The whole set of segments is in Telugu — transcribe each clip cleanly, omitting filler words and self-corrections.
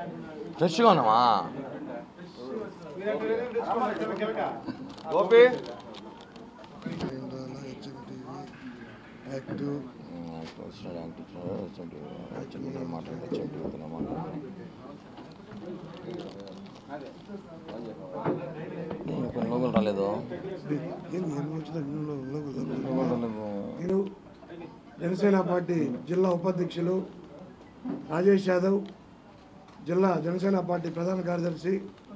ఫ్రెష్గా ఉన్నామా? కొన్ని లోగోలు రాలేదు. జనసేన పార్టీ జిల్లా ఉపాధ్యక్షులు రాజేష్ యాదవ్, జిల్లా జనసేన పార్టీ ప్రధాన కార్యదర్శి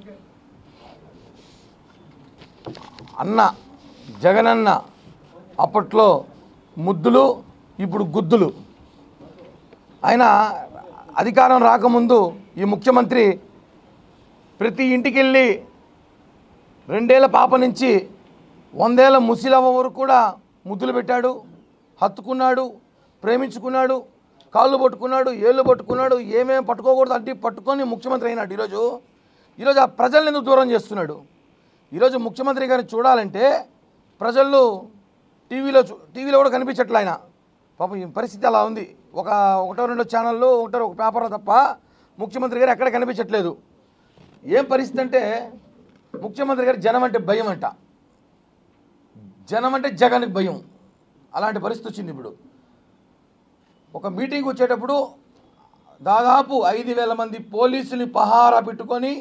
అన్న జగనన్న అప్పట్లో ముద్దులు, ఇప్పుడు గుద్దులు. ఆయన అధికారం రాకముందు ఈ ముఖ్యమంత్రి ప్రతి ఇంటికి వెళ్ళి 2 ఏళ్ల పాప నుంచి 100 ఏళ్ల ముసిలవ్వ వరకు కూడా ముద్దులు పెట్టాడు, హత్తుకున్నాడు, ప్రేమించుకున్నాడు, కాళ్ళు పట్టుకున్నాడు, ఏళ్ళు పట్టుకున్నాడు, ఏమేమి పట్టుకోకూడదు అడ్డి పట్టుకొని ముఖ్యమంత్రి అయినాడు. ఈరోజు ఆ ప్రజల్ని ఎందుకు దూరం చేస్తున్నాడు? ఈరోజు ముఖ్యమంత్రి గారిని చూడాలంటే ప్రజలు టీవీలో కూడా కనిపించట్లే. ఆయన పాపం ఈ పరిస్థితి అలా ఉంది. ఒకటో రెండో ఛానళ్ళు, ఒక పేపర్లో తప్ప ముఖ్యమంత్రి గారు ఎక్కడ కనిపించట్లేదు. ఏం పరిస్థితి అంటే ముఖ్యమంత్రి గారు జనం అంటే భయం అంట, జనం అంటే జగన్కి భయం. అలాంటి పరిస్థితి వచ్చింది. ఇప్పుడు ఒక మీటింగ్ వచ్చేటప్పుడు దాదాపు 5,000 మంది పోలీసుని పహారా పెట్టుకొని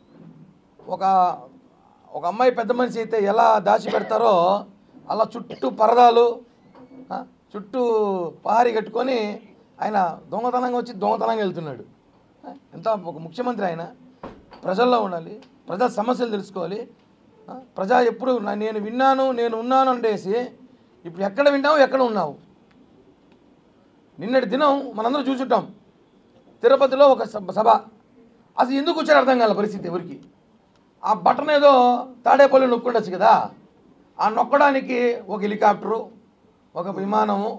ఒక అమ్మాయి పెద్ద మనిషి అయితే ఎలా దాచిపెడతారో అలా చుట్టూ పరదాలు, చుట్టూ పహారీ కట్టుకొని ఆయన దొంగతనంగా వచ్చి దొంగతనంగా వెళ్తున్నాడు. ఎంత ఒక ముఖ్యమంత్రి ఆయన ప్రజల్లో ఉండాలి, ప్రజా సమస్యలు తెలుసుకోవాలి. ప్రజా ఎప్పుడు నేను విన్నాను, నేను ఉన్నాను అంటేసి ఇప్పుడు ఎక్కడ విన్నావు, ఎక్కడ ఉన్నావు? నిన్నటి దినం మనందరూ చూసుంటాం. తిరుపతిలో ఒక సభ, అసలు ఎందుకు వచ్చారు అర్థం కాల పరిస్థితి ఎవరికి. ఆ బటన్ ఏదో తాడేపల్లి నొక్కుండొచ్చు కదా, ఆ నొక్కడానికి ఒక హెలికాప్టరు, ఒక విమానము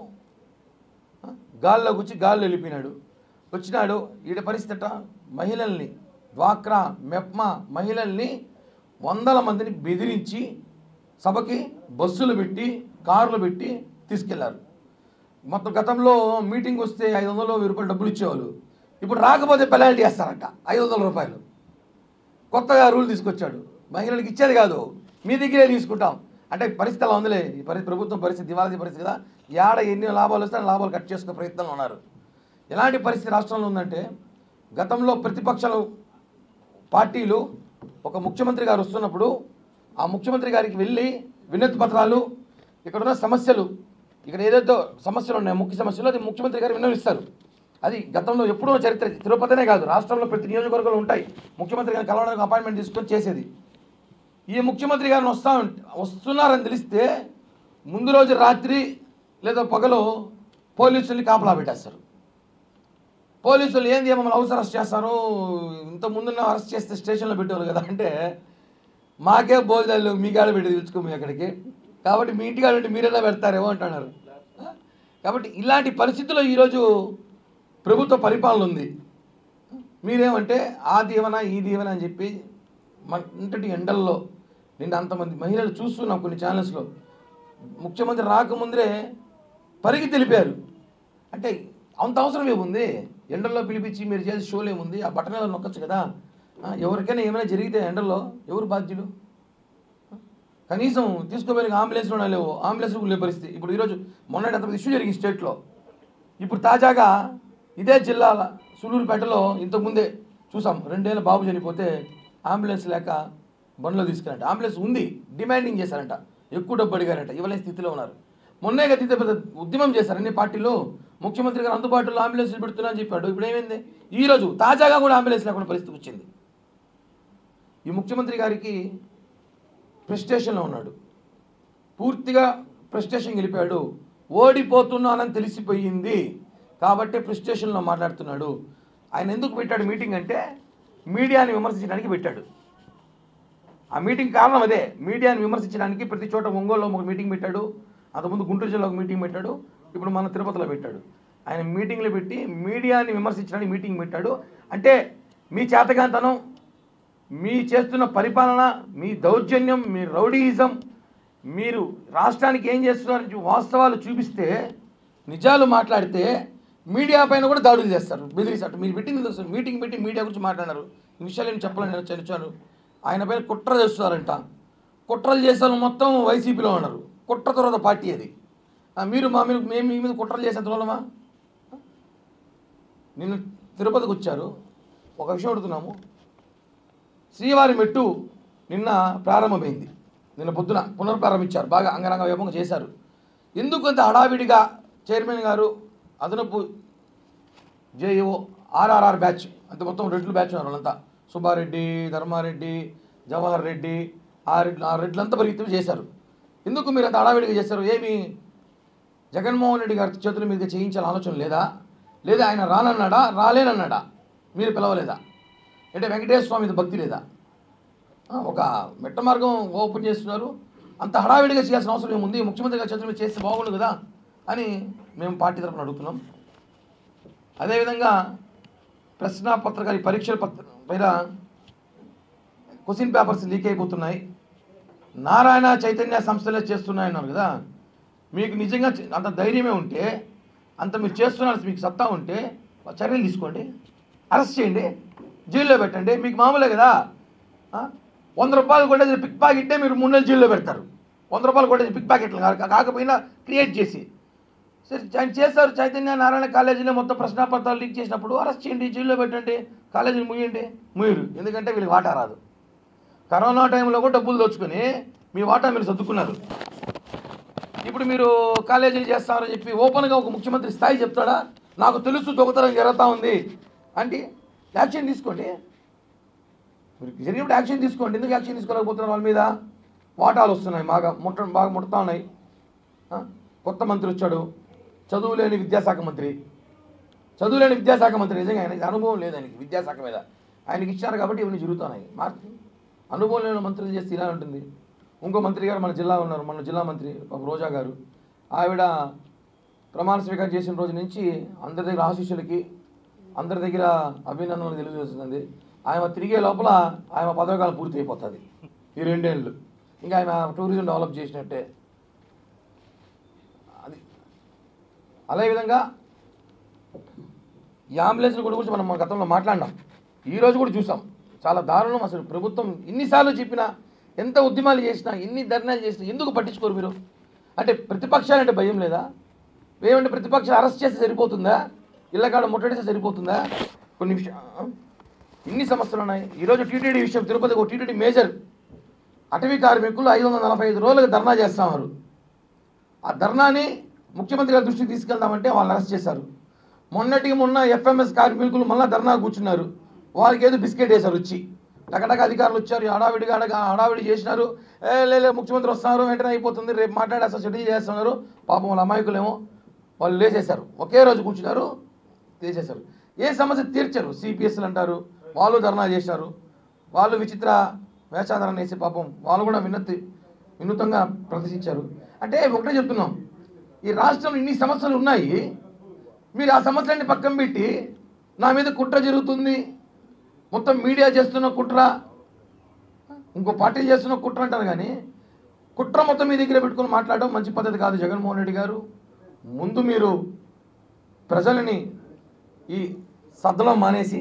గాల్లో కూర్చి గాల్లో వచ్చినాడు. ఈడ పరిస్థితి మహిళల్ని, డ్వాక్రా మెప్మా మహిళల్ని 100 మందిని బెదిరించి సభకి బస్సులు పెట్టి, కార్లు పెట్టి తీసుకెళ్లారు. మొత్తం గతంలో మీటింగ్ వస్తే 500 రూపాయలు డబ్బులు ఇచ్చేవాళ్ళు, ఇప్పుడు రాకపోతే పెనాల్టీ వేస్తారంట 500 రూపాయలు. కొత్తగా రూల్ తీసుకొచ్చాడు. మహిళలకు ఇచ్చేది కాదు, మీ దగ్గరే తీసుకుంటాం అంటే పరిస్థితి అలా ఉందిలే. ఈ ప్రభుత్వం పరిస్థితి దివాళీ పరిస్థితి కదా, ఏడ ఎన్ని లాభాలు వస్తే లాభాలు కట్ చేసుకునే ప్రయత్నంలో ఉన్నారు. ఎలాంటి పరిస్థితి రాష్ట్రంలో ఉందంటే గతంలో ప్రతిపక్షాలు పార్టీలు ఒక ముఖ్యమంత్రి గారు వస్తున్నప్పుడు ఆ ముఖ్యమంత్రి గారికి వెళ్ళి వినతి పత్రాలు, ఇక్కడ ఉన్న సమస్యలు, ఇక్కడ ఏదైతే సమస్యలు ఉన్నాయో ముఖ్య సమస్యలు అది ముఖ్యమంత్రి గారు విన్నవిస్తారు. అది గతంలో ఎప్పుడూ చరిత్ర. తిరుపతినే కాదు, రాష్ట్రంలో ప్రతి నియోజకవర్గాలు ఉంటాయి ముఖ్యమంత్రి గారిని కలవడానికి అపాయింట్మెంట్ తీసుకొని చేసేది. ఈ ముఖ్యమంత్రి గారిని వస్తున్నారని తెలిస్తే ముందు రోజు రాత్రి లేదా పగలు పోలీసుల్ని కాపలా పెట్టేస్తారు. పోలీసులు ఏంది మమ్మల్ని హౌస్ అరెస్ట్ చేస్తారు, ఇంత ముందున్న అరెస్ట్ చేస్తే స్టేషన్లో పెట్టేవాళ్ళు కదా అంటే, మాకే బోల్దాలు మీ కాడ పెట్టి తెలుసుకోము ఎక్కడికి, కాబట్టి మీ ఇంటికాడ పెట్టి మీరెలా పెడతారేమో అంటున్నారు. కాబట్టి ఇలాంటి పరిస్థితుల్లో ఈరోజు ప్రభుత్వ పరిపాలన ఉంది. మీరేమంటే ఆ దీవెన ఈ దీవెన అని చెప్పి ఇంతటి ఎండల్లో నిన్న అంతమంది మహిళలు చూస్తున్నాం కొన్ని ఛానల్స్లో. ముఖ్యమంత్రి రాకముందే పరిగి తెలిపారు అంటే అంత అవసరం ఏముంది? ఎండల్లో పిలిపించి మీరు చేసే షోలు ఏముంది? ఆ బట్టనలో నొక్కచ్చు కదా. ఎవరికైనా ఏమైనా జరిగితే ఎండల్లో ఎవరు బాధ్యులు? కనీసం తీసుకోపోయిన అంబులెన్స్లో లేవు, అంబులెన్స్ లేని పరిస్థితి. ఇప్పుడు ఈరోజు మొన్నటి అంత ఇష్యూ జరిగింది స్టేట్లో. ఇప్పుడు తాజాగా ఇదే జిల్లాల సూలూరుపేటలో ఇంతకుముందే చూసాం. 2 ఏళ్ళ బాబు చనిపోతే అంబులెన్స్ లేక బండ్లో తీసుకెళ్ళంట. అంబులెన్స్ ఉంది, డిమాండింగ్ చేశారంట, ఎక్కువ డబ్బు అడిగారంట, ఇవ్వలేని స్థితిలో ఉన్నారు. మొన్నే గత పెద్ద ఉద్యమం చేశారు అన్ని పార్టీలు. ముఖ్యమంత్రి గారు అందుబాటులో అంబులెన్స్లు పెడుతున్నా అని చెప్పాడు. ఇప్పుడు ఏమైంది? ఈరోజు తాజాగా కూడా అంబులెన్స్ లేకుండా పరిస్థితి వచ్చింది. ఈ ముఖ్యమంత్రి గారికి ప్రెస్టేషన్లో ఉన్నాడు, పూర్తిగా ప్రెస్టేషన్ గెలిపాడు. ఓడిపోతున్నానని తెలిసిపోయింది కాబట్టి ప్రెస్టేషన్లో మాట్లాడుతున్నాడు. ఆయన ఎందుకు పెట్టాడు మీటింగ్ అంటే మీడియాని విమర్శించడానికి పెట్టాడు. ఆ మీటింగ్ కారణం అదే, మీడియాని విమర్శించడానికి. ప్రతి చోట ఒంగోలులో ఒక మీటింగ్ పెట్టాడు, అంతకుముందు గుంటూరు జిల్లాలో ఒక మీటింగ్ పెట్టాడు, ఇప్పుడు మన తిరుపతిలో పెట్టాడు. ఆయన మీటింగ్లు పెట్టి మీడియాని విమర్శించడానికి మీటింగ్ పెట్టాడు. అంటే మీ చేతగాంతనం, మీ చేస్తున్న పరిపాలన, మీ దౌర్జన్యం, మీ రౌడీయిజం, మీరు రాష్ట్రానికి ఏం చేస్తున్నారని వాస్తవాలు చూపిస్తే, నిజాలు మాట్లాడితే మీడియా పైన కూడా దాడులు చేస్తారు, బెదిరిస్తారు. మీరు పెట్టింది మీటింగ్ పెట్టి మీడియా గురించి మాట్లాడారు, ఈ విషయాలు ఏం చెప్పాలని నేను చనిచాను. ఆయన పైన కుట్ర చేస్తున్నారంట. కుట్రలు చేసేవాళ్ళు మొత్తం వైసీపీలో ఉన్నారు. కుట్ర తర్వాత పార్టీ అది. మీరు మేము మీ మీద కుట్రలు చేసేంత వాళ్ళమా? నిన్న తిరుపతికి వచ్చారు. ఒక విషయం అడుగుతున్నాము, శ్రీవారి మెట్టు నిన్న ప్రారంభమైంది. నిన్న పొద్దున పునర్ప్రారంభించారు, బాగా అంగరంగ వైభవంగా చేశారు. ఎందుకు అంత హడావిడిగా చైర్మన్ గారు, అదనపు జేఈఓ, ఆర్ఆర్ఆర్ బ్యాచ్, అంత మొత్తం రెడ్లు బ్యాచ్ ఉన్నారు వాళ్ళంతా, సుబ్బారెడ్డి, ధర్మారెడ్డి, జవహర్ రెడ్డి, ఆ రెడ్లంతా పరిగెత్తి చేశారు. ఎందుకు మీరు అంత హడావిడిగా చేశారు? ఏమి జగన్మోహన్ రెడ్డి గారి చేతుల మీదుగా చేయించాలని ఆలోచన లేదా? లేదా ఆయన రానన్నాడా, రాలేనన్నాడా? మీరు పిలవలేదా? అంటే వెంకటేశ్వర స్వామి మీద భక్తి లేదా? ఒక మెట్ట మార్గం ఓపెన్ చేస్తున్నారు, అంత హడావిడిగా చేయాల్సిన అవసరం ఏముంది? ముఖ్యమంత్రి గారి చేతుల మీద చేస్తే బాగుండు కదా అని మేము పార్టీ తరఫున అడుగుతున్నాం. అదేవిధంగా ప్రశ్నాపత్రికలు, పరీక్షల పైన క్వశ్చన్ పేపర్స్ లీక్ అయిపోతున్నాయి, నారాయణ చైతన్య సంస్థలే చేస్తున్నాయన్నారు కదా. మీకు నిజంగా అంత ధైర్యమే ఉంటే, అంత మీరు చేస్తున్నారు, మీకు సత్తా ఉంటే చర్యలు తీసుకోండి, అరెస్ట్ చేయండి, జైల్లో పెట్టండి. మీకు మామూలే కదా. 100 రూపాయలు కొట్టేది పిక్ ప్యాకెట్టే మీరు 3 నెలలు జైల్లో పెడతారు. 100 రూపాయలు కొట్టేది పిక్ ప్యాకెట్లు కాకపోయినా క్రియేట్ చేసి సరే ఆయన చేస్తారు. చైతన్య నారాయణ కాలేజీలో మొత్తం ప్రశ్నాపత్రాలు లీక్ చేసినప్పుడు అరెస్ట్ చేయండి, జైల్లో పెట్టండి, కాలేజీని ముయ్యండి. ముయ్యరు, ఎందుకంటే వీళ్ళకి వాటా రాదు. కరోనా టైంలో కూడా డబ్బులు దోచుకొని మీ వాటా మీరు సర్దుకున్నారు. ఇప్పుడు మీరు కాలేజీలు చేస్తారని చెప్పి ఓపెన్గా ఒక ముఖ్యమంత్రి స్థాయి చెప్తాడా? నాకు తెలుసు దొంగతనం జరుగుతూ ఉంది అంటే యాక్షన్ తీసుకోండి. మీరు జరిగినప్పుడు యాక్షన్ తీసుకోండి. ఎందుకు యాక్షన్ తీసుకోలేకపోతున్నారు? వాళ్ళ మీద వాటాలు వస్తున్నాయి, బాగా ముడతా ఉన్నాయి. కొత్త మంత్రి వచ్చాడు, చదువులేని విద్యాశాఖ మంత్రి. నిజంగా ఆయనకి అనుభవం లేదు, ఆయనకి విద్యాశాఖ మీద. ఆయనకి ఇచ్చారు కాబట్టి ఇవన్నీ జరుగుతున్నాయి. అనుభవం లేని మంత్రులు చేస్తే ఇలా ఉంటుంది. ఇంకో మంత్రి గారు మన జిల్లా ఉన్నారు, మన జిల్లా మంత్రి రోజా గారు. ఆవిడ ప్రమాణ స్వీకారం చేసిన రోజు నుంచి అందరి దగ్గర ఆశీస్సులకి, అందరి దగ్గర అభినందనలు తెలియజేస్తుంది. ఆయన తిరిగే లోపల ఆయన పదవకాలం పూర్తి అయిపోతుంది, ఈ 2 ఏళ్ళు. ఇంకా ఆయన టూరిజం డెవలప్ చేసినట్టే. అది అదేవిధంగా ఈ అంబులెన్స్ల గురించి మనం మన గతంలో మాట్లాడినాం, ఈరోజు కూడా చూసాం. చాలా దారుణం. అసలు ప్రభుత్వం ఎన్నిసార్లు చెప్పినా, ఎంత ఉద్యమాలు చేసినా, ఎన్ని ధర్నాలు చేసినా ఎందుకు పట్టించుకోరు మీరు? అంటే ప్రతిపక్షాలంటే భయం లేదా? ఏమంటే ప్రతిపక్షాలు అరెస్ట్ చేస్తే సరిపోతుందా? ఇళ్ళకాడ ముట్టడిస్తే సరిపోతుందా? కొన్ని ఇన్ని సమస్యలు ఉన్నాయి. ఈరోజు టీటీడీ విషయం, తిరుపతికి ఒక టీటీడీ మేజర్ అటవీ కార్మికులు 545 రోజులకు ధర్నా చేస్తున్నారు. ఆ ధర్నాని ముఖ్యమంత్రి గారి దృష్టికి తీసుకెళ్దామంటే వాళ్ళని అరెస్ట్ చేశారు. మొన్న ఎఫ్ఎంఎస్ కార్మికులు మళ్ళీ ధర్నా కూర్చున్నారు. వాళ్ళకి ఏదో బిస్కెట్ వేశారు వచ్చి. టకటక అధికారులు వచ్చారు, హడావిడి చేసినారు. లే ముఖ్యమంత్రి వస్తున్నారు, వెంటనే అయిపోతుంది, రేపు మాట్లాడి అసలు సెటిల్ చేస్తున్నారు. పాపం వాళ్ళ అమాయకులేమో వాళ్ళు లేచేశారు, ఒకే రోజు కూర్చున్నారు, తీసేశారు. ఏ సమస్య తీర్చారు? సిపిఎస్లు అంటారు, వాళ్ళు ధర్నా చేశారు. వాళ్ళు విచిత్ర వేషాధారణ వేసి పాపం వాళ్ళు కూడా వినూతంగా ప్రదర్శించారు. అంటే ఒకటే చెప్తున్నాం, ఈ రాష్ట్రంలో ఇన్ని సమస్యలు ఉన్నాయి, మీరు ఆ సమస్యలన్నీ పక్కన పెట్టి నా మీద కుట్ర జరుగుతుంది, మొత్తం మీడియా చేస్తున్న కుట్ర, ఇంకో పార్టీలు చేస్తున్న కుట్ర అంటారు. కానీ కుట్ర మొత్తం మీ దగ్గర పెట్టుకుని మాట్లాడడం మంచి పద్ధతి కాదు. జగన్మోహన్ రెడ్డి గారు, ముందు మీరు ప్రజలని ఈ సద్దలం మానేసి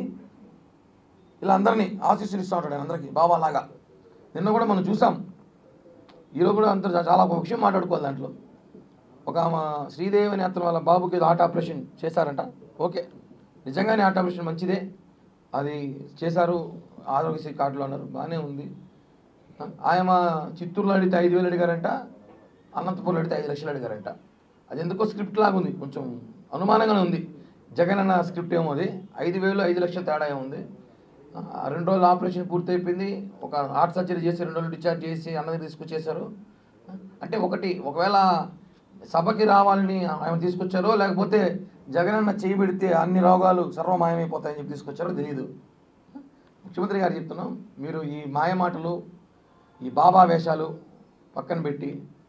ఇలా అందరినీ ఆశీస్సులు ఇస్తూ ఉంటాడు, అందరికీ బాబాలాగా. నిన్న కూడా మనం చూసాం, ఈరోజు కూడా అందరూ చాలా ఒక విషయం మాట్లాడుకోవాలి. దాంట్లో ఒక శ్రీదేవి అనే అతను వాళ్ళ బాబుకి ఏదో హార్ట్ ఆపరేషన్ చేశారంట. ఓకే, నిజంగానే హార్ట్ ఆపరేషన్ మంచిదే, అది చేశారు, ఆరోగ్యశ్రీ కార్డులో అన్నారు, బాగానే ఉంది. ఆయన చిత్తూరులో అడిగితే 5,000 అడిగారంట, అనంతపురంలో అడిగితే 5 లక్షలు అడిగారంట. అది ఎందుకో స్క్రిప్ట్ లాగా ఉంది, కొంచెం అనుమానంగానే ఉంది. జగన్ అన్న స్క్రిప్ట్ ఏమో అది, 5,000 5 లక్షల తేడా ఏముంది. 2 రోజులు ఆపరేషన్ పూర్తి అయిపోయింది, ఒక హార్ట్ సర్జరీ చేసి 2 రోజులు డిశ్చార్జ్ చేసి అన్నది తీసుకొచ్చేశారు. అంటే ఒకవేళ సభకి రావాలని ఆయన తీసుకొచ్చారో, లేకపోతే జగన్ అన్న చేయి పెడితే అన్ని రోగాలు సర్వమాయమైపోతాయని చెప్పి తీసుకొచ్చారో తెలియదు. ముఖ్యమంత్రి గారు చెప్తున్నాం, మీరు ఈ మాయమాటలు, ఈ బాబా వేషాలు పక్కన పెట్టి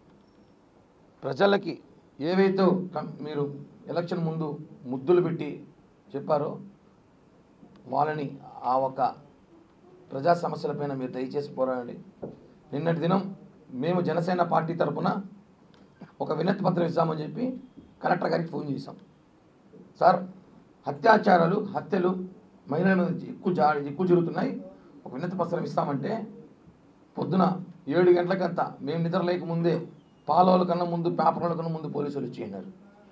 ప్రజలకి ఏవైతే మీరు ఎలక్షన్ ముందు ముద్దులు పెట్టి చెప్పారో వాళ్ళని ఆ ఒక ప్రజా సమస్యలపైన మీరు దయచేసి పోరాడండి. నిన్నటి దినం మేము జనసేన పార్టీ తరఫున ఒక వినతి పత్రం ఇస్తామని చెప్పి కలెక్టర్ గారికి ఫోన్ చేశాం. సార్ అత్యాచారాలు, హత్యలు మహిళల మీద ఎక్కువ జరుగుతున్నాయి. ఒక వినతి పత్రం ఇస్తామంటే పొద్దున 7 గంటలకంతా మేము నిద్ర లేక ముందే పాలవాళ్ళ కన్నా ముందు, పేపర్ల కన్నా ముందు పోలీసులు వచ్చేసినారు.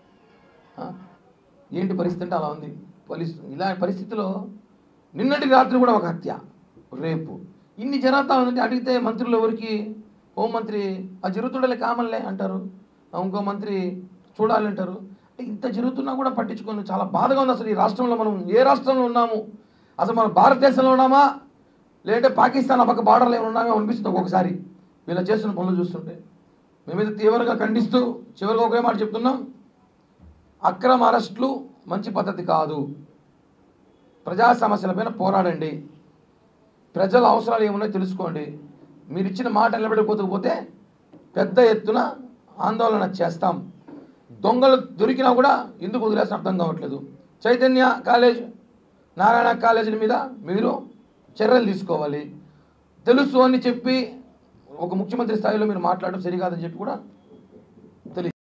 ఏంటి పరిస్థితి అంటే అలా ఉంది. ఇలా పరిస్థితిలో నిన్నటి రాత్రి కూడా ఒక హత్య, రేపు, ఇన్ని జరుగుతూ ఉందంటే అడిగితే మంత్రులు ఎవరికి, హోంమంత్రి అది జరుగుతుండలే కామన్లే అంటారు, ఇంకో మంత్రి చూడాలంటారు. ఇంత జరుగుతున్నా కూడా పట్టించుకొని చాలా బాధగా ఉంది. అసలు ఈ రాష్ట్రంలో మనం ఏ రాష్ట్రంలో ఉన్నాము, అసలు మనం భారతదేశంలో ఉన్నామా లేదంటే పాకిస్తాన్ పక్క బార్డర్లో ఏమైనా ఉన్నామో అనిపిస్తుంది ఒక్కొక్కసారి వీళ్ళు చేస్తున్న పనులు చూస్తుంటే. మేమైతే తీవ్రంగా ఖండిస్తూ చివరిగా ఒకే మాట చెప్తున్నాం, అక్రమ అరెస్టులు మంచి పద్ధతి కాదు. ప్రజా సమస్యలపైన పోరాడండి, ప్రజల అవసరాలు ఏమున్నాయో తెలుసుకోండి. మీరు ఇచ్చిన మాట నిలబడిపోతే పెద్ద ఎత్తున ఆందోళన చేస్తాం. దొంగలు దొరికినా కూడా ఎందుకు వదిలేసిన అర్థం కావట్లేదు. చైతన్య కాలేజ్, నారాయణ కాలేజీల మీద మీరు చర్యలు తీసుకోవాలి. తెలుసు అని చెప్పి ఒక ముఖ్యమంత్రి స్థాయిలో మీరు మాట్లాడడం సరికాదని చెప్పి కూడా తెలియదు.